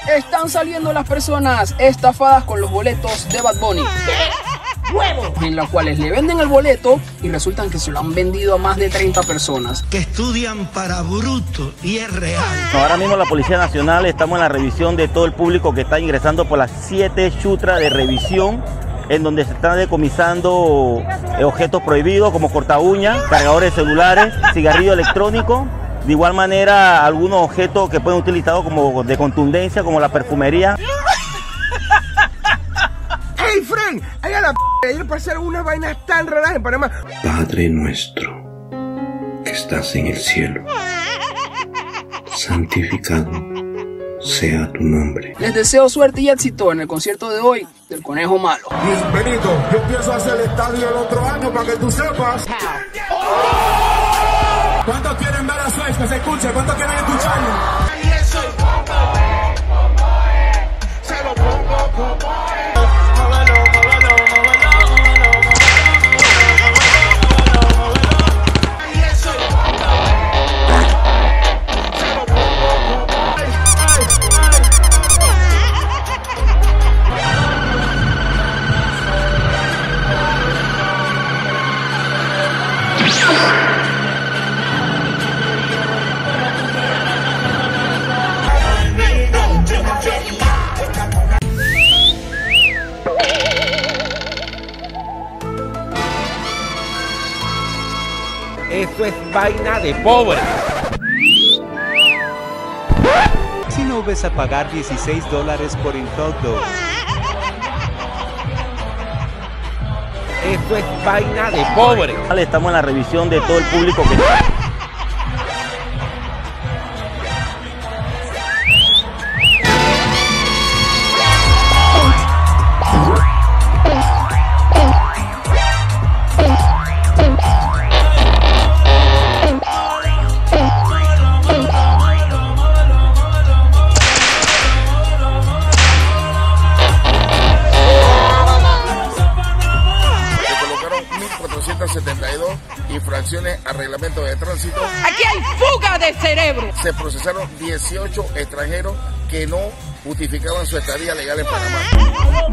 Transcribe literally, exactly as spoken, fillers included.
Están saliendo las personas estafadas con los boletos de Bad Bunny. ¡Huevo! En los cuales le venden el boleto y resultan que se lo han vendido a más de treinta personas. Que estudian para bruto y es real. Ahora mismo la Policía Nacional estamos en la revisión de todo el público que está ingresando por las siete chutras de revisión, en donde se están decomisando objetos prohibidos como corta uñas, cargadores de celulares, cigarrillo electrónico. De igual manera, algunos objetos que pueden utilizar como de contundencia, como la perfumería. ¡Hey, Frank! ¡Ay, a la p***! Ayer pasaron unas vainas tan raras en Panamá. Padre nuestro, que estás en el cielo, santificado sea tu nombre. Les deseo suerte y éxito en el concierto de hoy del Conejo Malo. Y Benito, yo pienso hacer el estadio el otro año para que tú sepas. ¿Cuántos quieren ver a Suez? Que se escuche. ¿Cuántos quieren escucharlo? Y eso se lo pongo como eso es vaina de pobre. Si no ves a pagar dieciséis dólares por el hot dog. Eso es vaina de pobre. Estamos en la revisión de todo el público que... setenta y dos infracciones al reglamento de tránsito. Aquí hay fuga de cerebro. Se procesaron dieciocho extranjeros que no justificaban su estadía legal en Panamá.